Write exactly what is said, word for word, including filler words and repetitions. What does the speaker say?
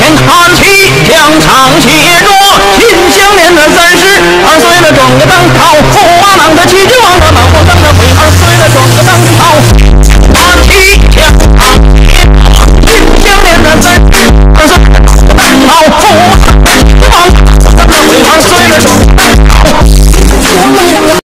天看齐，将场写着秦香莲的三十二岁了，中了当朝驸马郎的齐君王。